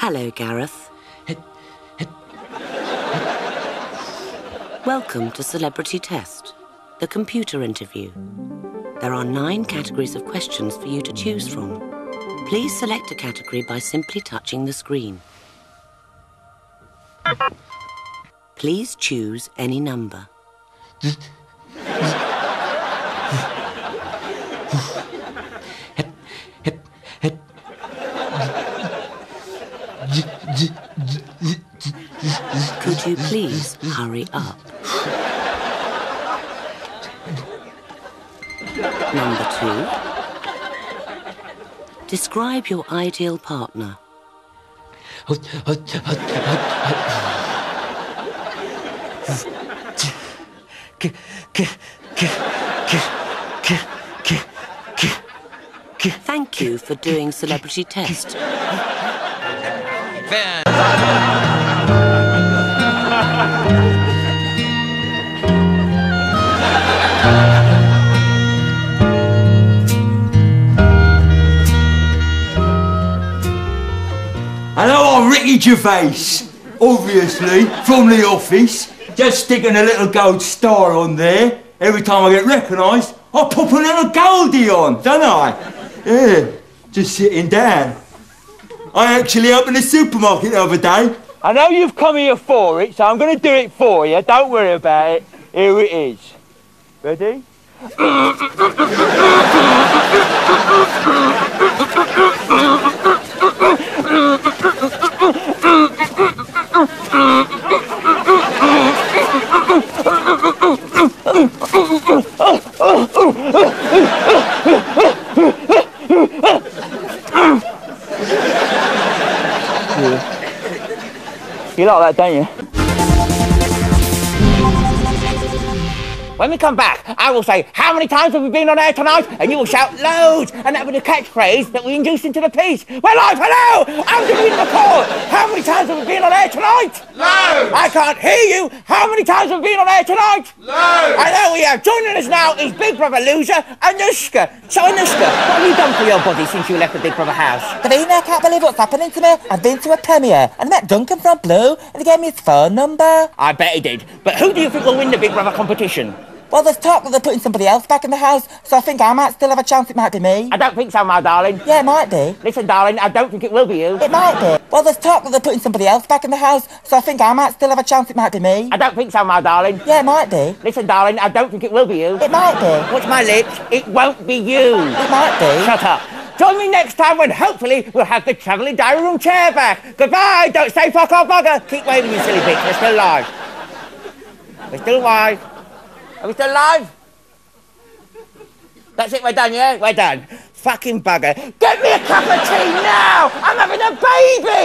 Hello, Gareth. Welcome to Celebrity Test, the computer interview. There are 9 categories of questions for you to choose from. Please select a category by simply touching the screen. Please choose any number. Could you please hurry up? Number 2. Describe your ideal partner. Thank you for doing Celebrity Test. Hello, I'm Ricky Gervais, obviously, from The Office. Just sticking a little gold star on there. Every time I get recognised, I pop a little goldie on, don't I? Yeah, just sitting down. I actually opened a supermarket the other day. I know you've come here for it, so I'm going to do it for you. Don't worry about it. Here it is. Ready? You like that, don't you? When we come back, I will say, how many times have we been on air tonight? And you will shout, loads! And that will be the catchphrase that we induced into the piece. We're live, hello! I'm doing the call. How many times have we been on air tonight? Loads! I can't hear you. How many times have we been on air tonight? Loads! I know we have. Joining us now is Big Brother loser, Anushka. So Anushka, what have you done for your body since you left the Big Brother house? Davina, I can't believe what's happening to me. I've been to a premiere and met Duncan from Blue and he gave me his phone number. I bet he did. But who do you think will win the Big Brother competition? Well, there's talk that they're putting somebody else back in the house, so I think I might still have a chance it might be me. I don't think so, my darling. Yeah, it might be. Listen, darling, I don't think it will be you. It might be. Well, there's talk that they're putting somebody else back in the house, so I think I might still have a chance it might be me. I don't think so, my darling. Yeah, it might be. Listen, darling, I don't think it will be you. It might be. Watch my lips. It won't be you. It might be. Shut up. Join me next time when hopefully we'll have the travelling diary room chair back. Goodbye. Don't say fuck off, bugger. Keep waving, you silly bitch. We're still live. We're still live. Are we still live? That's it, we're done, yeah? We're done. Fucking bugger. Get me a cup of tea now! I'm having a baby!